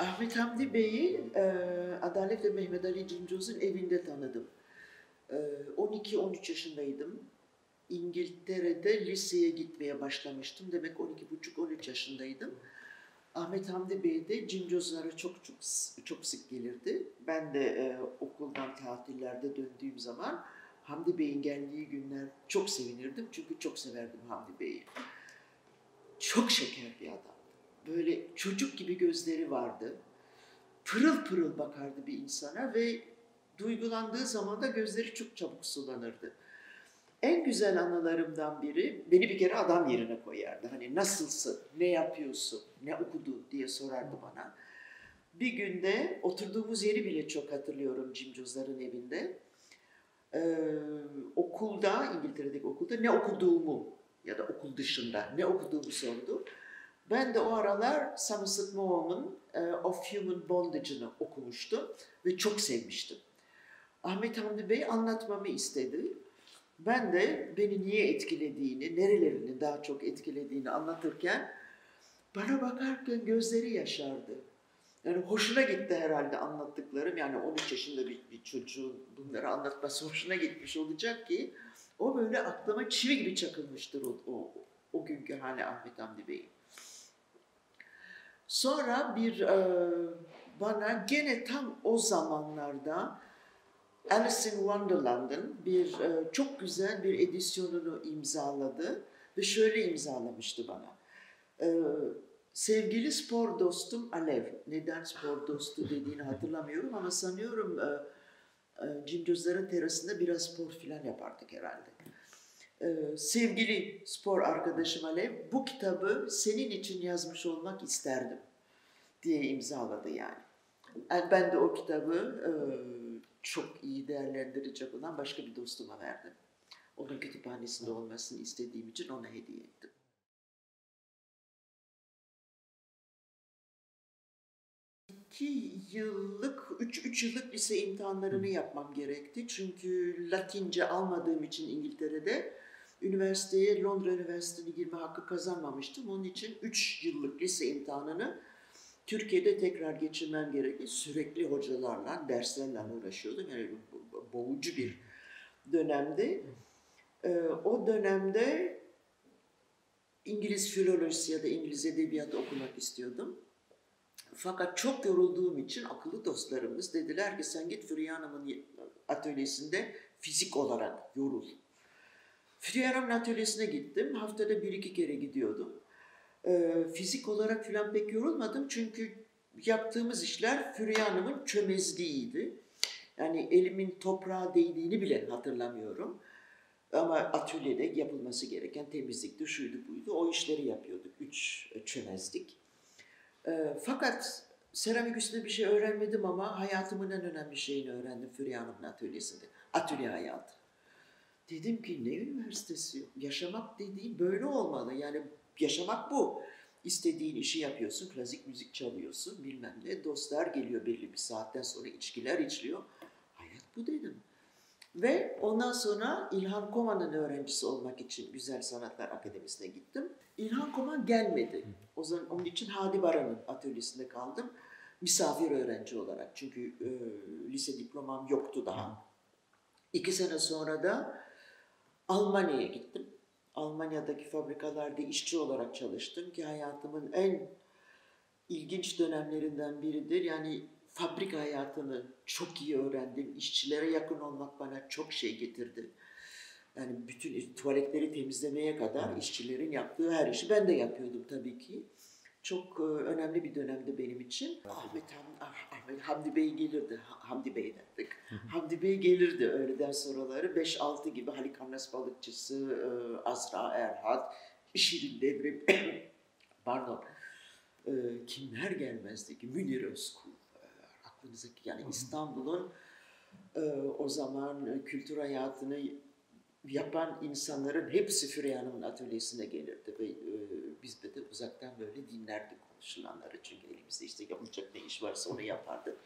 Ahmet Hamdi Bey'i Adalet ve Mehmet Ali Cincoz'un evinde tanıdım. 12-13 yaşındaydım. İngiltere'de liseye gitmeye başlamıştım. Demek 12,5-13 yaşındaydım. Ahmet Hamdi Bey de Cincozlara çok sık gelirdi. Ben de okuldan tatillerde döndüğüm zaman Hamdi Bey'in geldiği günler çok sevinirdim. Çünkü çok severdim Hamdi Bey'i. Çok şeker bir adam. Böyle çocuk gibi gözleri vardı. Pırıl pırıl bakardı bir insana ve duygulandığı zaman da gözleri çok çabuk sulanırdı. En güzel anılarımdan biri, beni bir kere adam yerine koyardı. Hani nasılsın, ne yapıyorsun, ne okudun diye sorardı bana. Bir günde oturduğumuz yeri bile çok hatırlıyorum Cimcozların evinde. Okulda, İngiltere'deki okulda ne okuduğumu ya da okul dışında ne okuduğumu sordu. Ben de o aralar Somerset Maugham'ın Of Human Bondage'ını okumuştum ve çok sevmiştim. Ahmet Hamdi Bey anlatmamı istedi. Ben de beni niye etkilediğini, nerelerini daha çok etkilediğini anlatırken bana bakarken gözleri yaşardı. Yani hoşuna gitti herhalde anlattıklarım. Yani 13 yaşında bir çocuğun bunları anlatması hoşuna gitmiş olacak ki o böyle aklıma çivi gibi çakılmıştır o günkü hali Ahmet Hamdi Bey'in. Sonra bana gene tam o zamanlarda Alice in Wonderland'ın çok güzel bir edisyonunu imzaladı ve şöyle imzalamıştı bana. Sevgili spor dostum Alev, neden spor dostu dediğini hatırlamıyorum ama sanıyorum Cincozların terasında biraz spor filan yapardık herhalde. Sevgili spor arkadaşım Alev, bu kitabı senin için yazmış olmak isterdim diye imzaladı yani. Ben de o kitabı çok iyi değerlendirecek olan başka bir dostuma verdim. Onun kütüphanesinde olmasını istediğim için ona hediye ettim. 3 yıllık lise imtihanlarını yapmam gerekti. Çünkü Latince almadığım için İngiltere'de üniversiteye, Londra Üniversitesi'ne girme hakkı kazanmamıştım. Onun için 3 yıllık lise imtihanını Türkiye'de tekrar geçirmem gerekti. Sürekli hocalarla, derslerle uğraşıyordum. Yani boğucu bir dönemdi. O dönemde İngiliz filolojisi ya da İngiliz edebiyatı okumak istiyordum. Fakat çok yorulduğum için akıllı dostlarımız dediler ki sen git Fürya Hanım'ın atölyesinde fizik olarak yorul. Fürya Hanım'ın atölyesine gittim. Haftada 1-2 kere gidiyordum. Fizik olarak falan pek yorulmadım çünkü yaptığımız işler Fürya Hanım'ın çömezliğiydi. Yani elimin toprağa değdiğini bile hatırlamıyorum. Ama atölyede yapılması gereken temizlikti, şuydu buydu. O işleri yapıyorduk. 3 çömezlik. Fakat seramik üstünde bir şey öğrenmedim ama hayatımın en önemli şeyini öğrendim Fürya Hanım'ın atölyesinde. Atölye hayatı. Dedim ki ne üniversitesi? Yaşamak dediğin böyle olmalı. Yani yaşamak bu. İstediğin işi yapıyorsun, klasik müzik çalıyorsun, bilmem ne. Dostlar geliyor belli bir saatten sonra, içkiler içiliyor. Hayat bu dedim. Ve ondan sonra İlhan Koman'ın öğrencisi olmak için Güzel Sanatlar Akademisi'ne gittim. İlhan Koman gelmedi. O zaman onun için Hadi Baran'ın atölyesinde kaldım. Misafir öğrenci olarak. Çünkü lise diplomam yoktu daha. 2 sene sonra da Almanya'ya gittim. Almanya'daki fabrikalarda işçi olarak çalıştım ki hayatımın en ilginç dönemlerinden biridir. Yani fabrika hayatını çok iyi öğrendim. İşçilere yakın olmak bana çok şey getirdi. Yani bütün tuvaletleri temizlemeye kadar işçilerin yaptığı her işi ben de yapıyordum tabii ki. Çok önemli bir dönemdi benim için. Ahmet Hamdi Bey gelirdi. Hamdi Bey derdik. Hamdi Bey gelirdi öğleden sonraları. 5-6 gibi Halikarnas Balıkçısı, Azra Erhat, Şirin Devrim, pardon. Kimler gelmezdi ki? Münir Özkul. Aklınızdaki yani İstanbul'un o zaman kültür hayatını yapan insanların hepsi Fürya Hanım'ın atölyesine gelirdi ve biz de uzaktan böyle dinlerdik konuşulanları çünkü elimizde işte yapılacak ne iş varsa onu yapardık.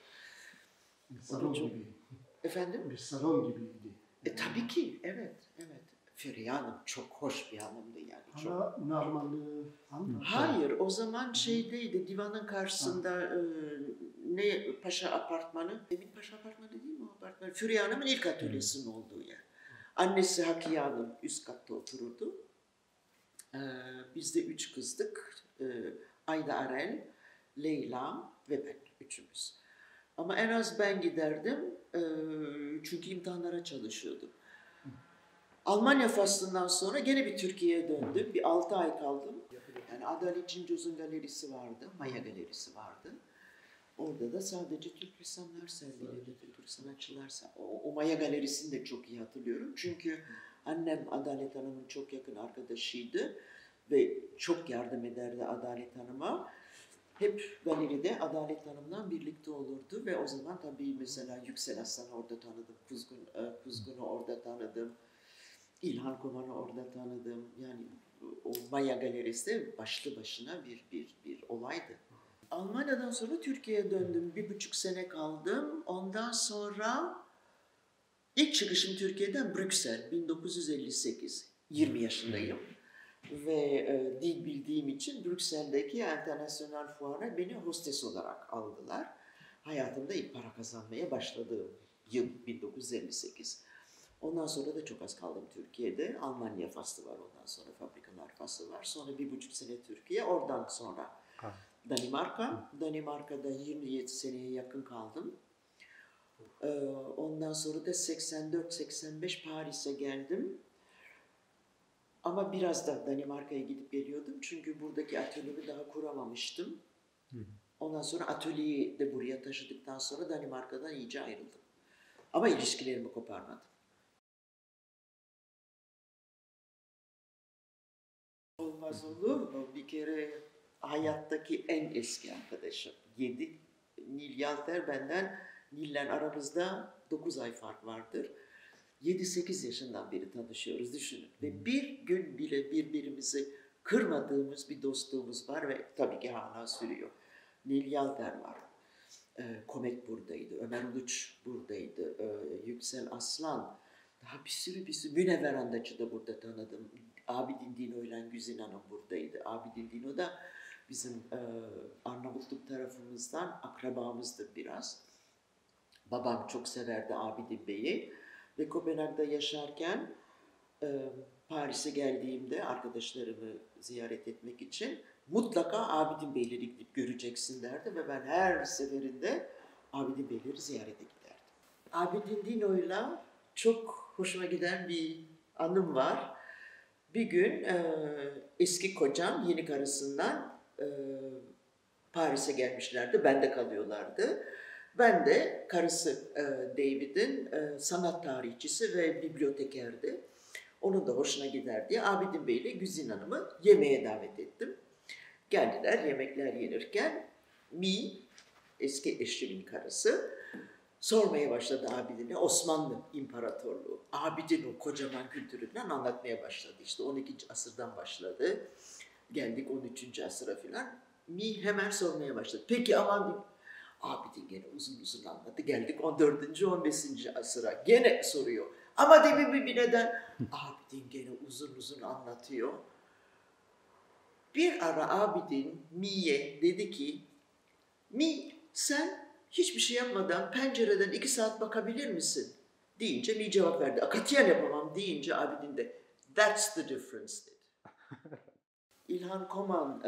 Bir salon gibi. Efendim? Bir salon gibiydi. Tabii ki, evet, evet. Feriha Hanım çok hoş bir hanımdı yani. Çok. Hala Narmanlı hanım. Hayır, o zaman şeydeydi, divanın karşısında ne Paşa Apartmanı, Emin Paşa Apartmanı değil mi o apartman? Feriha Hanım'ın ilk atölyesinin olduğu yer. Annesi Hakiye Hanım üst katta otururdu. Biz de 3 kızdık. Ayda Arel, Leyla ve ben, üçümüz. Ama en az ben giderdim çünkü imtihanlara çalışıyordum. Almanya faslından sonra gene bir Türkiye'ye döndüm. Bir 6 ay kaldım. Yani Adalet Cincoz'un galerisi vardı, Maya Galerisi vardı. Orada da sadece Türk ressamlar sergiledi, Türk sanatçılar. O Maya Galerisi'ni de çok iyi hatırlıyorum. Çünkü annem Adalet Hanım'ın çok yakın arkadaşıydı ve çok yardım ederdi Adalet Hanım'a. Hep galeride Adalet Hanım'la birlikte olurdu ve o zaman tabii mesela Yüksel Aslan'ı orada tanıdım, Kuzgun'u orada tanıdım, İlhan Koman'ı orada tanıdım. Yani o Maya Galerisi başlı başına bir olaydı. Almanya'dan sonra Türkiye'ye döndüm. 1,5 sene kaldım. Ondan sonra ilk çıkışım Türkiye'den Brüksel 1958. 20 yaşındayım. Ve dil bildiğim için Brüksel'deki internasyonel fuara beni hostes olarak aldılar. Hayatımda ilk para kazanmaya başladığım yıl 1958. Ondan sonra da çok az kaldım Türkiye'de. Almanya faslı var, ondan sonra fabrikalar faslı var. Sonra 1,5 sene Türkiye, oradan sonra Danimarka. Danimarka'da 27 seneye yakın kaldım. Ondan sonra da 84-85 Paris'e geldim. Ama biraz da Danimarka'ya gidip geliyordum. Çünkü buradaki atölyemi daha kuramamıştım. Ondan sonra atölyeyi de buraya taşıdıktan sonra Danimarka'dan iyice ayrıldım. Ama ilişkilerimi koparmadım. Olmaz olur mu? Bir kere hayattaki en eski arkadaşım. 7. Nil Yalter benden, Nil'le aramızda 9 ay fark vardır. 7-8 yaşından beri tanışıyoruz, düşünün. Ve bir gün bile birbirimizi kırmadığımız bir dostluğumuz var ve tabii ki hala sürüyor. Nil Yalter var. Komet buradaydı, Ömer Uluç buradaydı, Yüksel Aslan, daha bir sürü Münevver Andaç'ı da burada tanıdım. Abidin Dino ile Güzin Hanım buradaydı. Abidin Dino da bizim Arnavutluk tarafımızdan akrabamızdır biraz. Babam çok severdi Abidin Bey'i ve Kopenhag'da yaşarken Paris'e geldiğimde arkadaşlarımı ziyaret etmek için mutlaka Abidin Beyleri gidip göreceksin derdi ve ben her seferinde Abidin Beyleri ziyarete giderdim. Abidin Dino'yla çok hoşuma giden bir anım var. Bir gün eski kocam yeni karısından Paris'e gelmişlerdi, bende kalıyorlardı. Ben de karısı David'in sanat tarihçisi ve bibliotekerdi. Onun da hoşuna gider diye Abidin Bey ile Güzin Hanım'ı yemeğe davet ettim. Geldiler, yemekler yenirken eski eşimin karısı, sormaya başladı Abidin'e Osmanlı İmparatorluğu. Abidin o kocaman kültüründen anlatmaya başladı. İşte 12. asırdan başladı. Geldik 13. asıra filan. Hemen sormaya başladı. Peki aman Abidin gene uzun uzun anlattı. Geldik 14. 15. asıra. Gene soruyor. Ama demin bir neden? Abidin gene uzun uzun anlatıyor. Bir ara Abidin Mi'ye dedi ki, Mi sen hiçbir şey yapmadan pencereden 2 saat bakabilir misin? Deyince Mi cevap verdi. Katiyen yapamam deyince Abidin de that's the difference dedi. İlhan Koman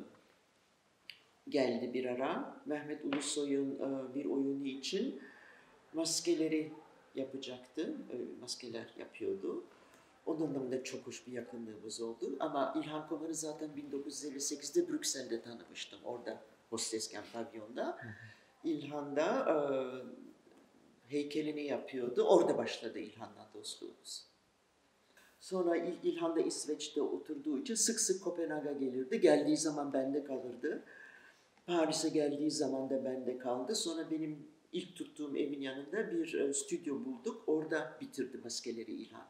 geldi bir ara. Mehmet Ulusoy'un bir oyunu için maskeleri yapacaktı. Maskeler yapıyordu. Onunla da çok hoş bir yakınlığımız oldu. Ama İlhan Koman'ı zaten 1958'de Brüksel'de tanımıştım. Orada hostesken pavyonda. İlhan da heykelini yapıyordu. Orada başladı İlhan'la dostluğumuz. Sonra İlhan da İsveç'te oturduğu için sık sık Kopenhag'a gelirdi. Geldiği zaman bende kalırdı. Paris'e geldiği zaman da bende kaldı. Sonra benim ilk tuttuğum evin yanında bir stüdyo bulduk. Orada bitirdi maskeleri İlhan.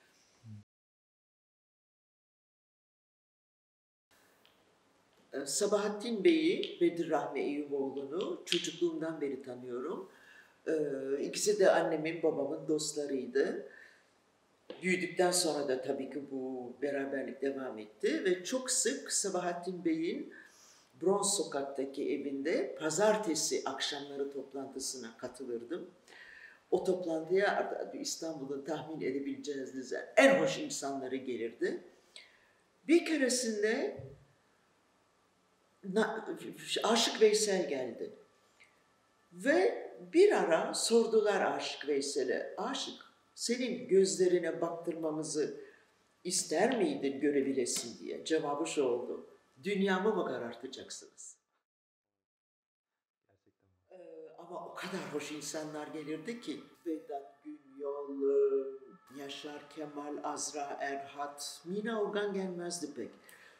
Sabahattin Bey'i, Bedir Rahmi Eyüboğlu'nu çocukluğumdan beri tanıyorum. İkisi de annemin, babamın dostlarıydı. Büyüdükten sonra da tabii ki bu beraberlik devam etti ve çok sık Sabahattin Bey'in Bronz Sokak'taki evinde pazartesi akşamları toplantısına katılırdım. O toplantıya İstanbul'un tahmin edebileceğiniz en hoş insanları gelirdi. Bir keresinde Aşık Veysel geldi. Ve bir ara sordular Aşık Veysel'e, Aşık senin gözlerine baktırmamızı ister miydin görebilesin diye. Cevabı şu oldu, dünyamı mı karartacaksınız? Ama o kadar hoş insanlar gelirdi ki, Vedat Günyol, Yaşar Kemal, Azra Erhat, Mina Organ gelmezdi pek.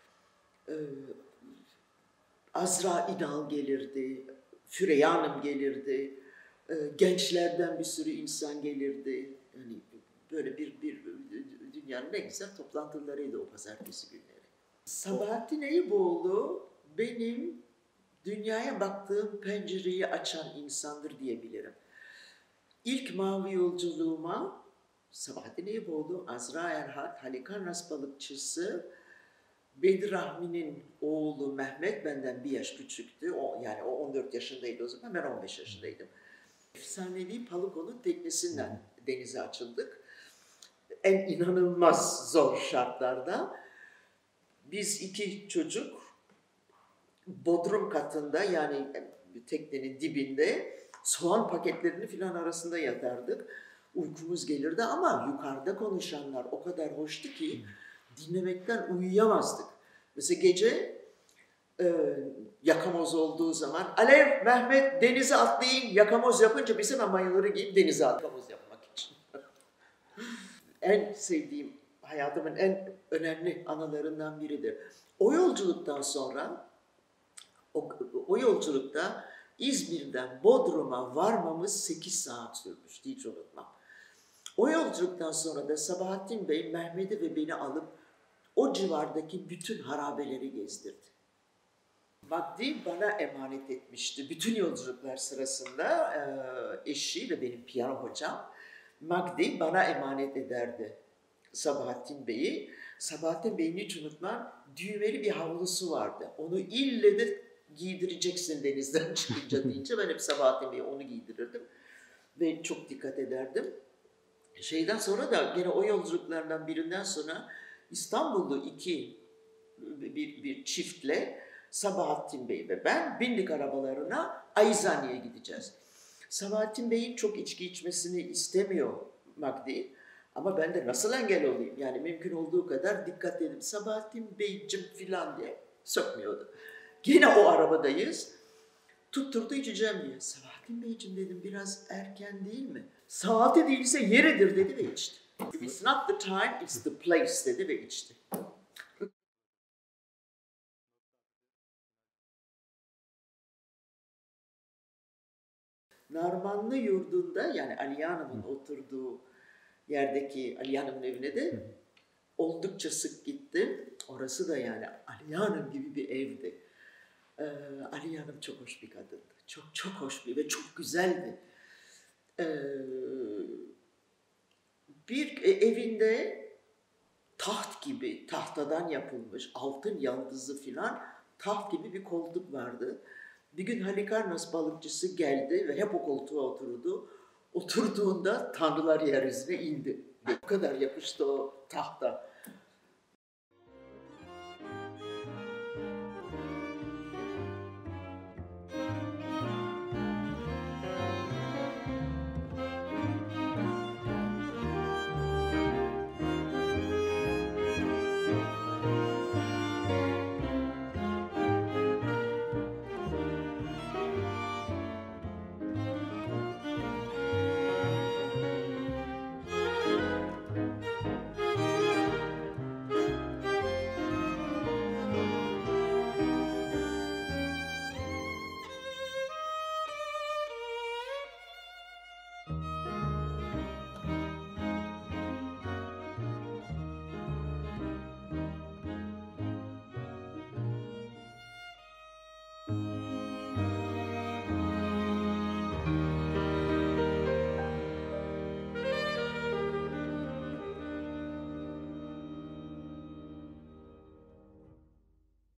Azra İnal gelirdi, Füreyya Hanım gelirdi, gençlerden bir sürü insan gelirdi. Yani böyle bir dünyanın en güzel toplantılarıydı o pazartesi günleri. Sabahattin Eyüboğlu benim dünyaya baktığım pencereyi açan insandır diyebilirim. İlk mavi yolculuğuma Sabahattin Eyüboğlu, Azra Erhat, Halikarnas balıkçısı, Bedir Rahmi'nin oğlu Mehmet benden bir yaş küçüktü. Yani o 14 yaşındaydı o zaman, ben 15 yaşındaydım. Efsanevi Paluko'nun teknesinden denize açıldık. En inanılmaz zor şartlarda. Biz iki çocuk bodrum katında, yani teknenin dibinde soğan paketlerini filan arasında yatardık. Uykumuz gelirdi ama yukarıda konuşanlar o kadar hoştu ki dinlemekten uyuyamazdık. Mesela gece yakamoz olduğu zaman Alev, Mehmet denize atlayın, yakamoz yapınca biz hemen mayoları giyip denize yakamoz yapmak için. En sevdiğim, hayatımın en önemli anılarından biridir. O yolculuktan sonra, o yolculukta İzmir'den Bodrum'a varmamız 8 saat sürmüş, hiç unutmam. O yolculuktan sonra da Sabahattin Bey, Mehmet'i ve beni alıp o civardaki bütün harabeleri gezdirdi. Magdi bana emanet etmişti. Bütün yolculuklar sırasında eşi ve benim piyano hocam Magdi bana emanet ederdi Sabahattin Bey'i. Sabahattin Bey'in hiç unutmam, düğmeli bir havlusu vardı. Onu ille de giydireceksin denizden çıkınca deyince ben hep Sabahattin Bey'e onu giydirirdim. Ve çok dikkat ederdim. Şeyden sonra da gene o yolculuklardan birinden sonra İstanbullu bir çiftle Sabahattin Bey ve ben bindik arabalarına Ayzani'ye gideceğiz. Sabahattin Bey'in çok içki içmesini istemiyor Magdi. Ama ben de nasıl engel olayım? Yani mümkün olduğu kadar dikkat edip Sabahattin Beyciğim filan diye sokmuyordu. Gene o arabadayız. Tutturdu içeceğim diye. Sabahattin Beyciğim dedim, biraz erken değil mi? Saati değilse yeridir dedi ve içti. It's not the time, it's the place dedi ve içti. Narmanlı yurdunda, yani Aliye Hanım'ın oturduğu yerdeki Aliye Hanım'ın evine de oldukça sık gittim. Orası da yani Aliye Hanım gibi bir evdi. Aliye Hanım çok hoş bir kadındı. Çok çok hoş bir ve çok güzeldi. Bir evinde taht gibi, tahtadan yapılmış, altın yaldızı filan taht gibi bir koltuk vardı. Bir gün Halikarnas balıkçısı geldi ve hep o koltuğa oturdu. Oturduğunda tanrılar yeryüzüne indi. O kadar yapıştı o tahta.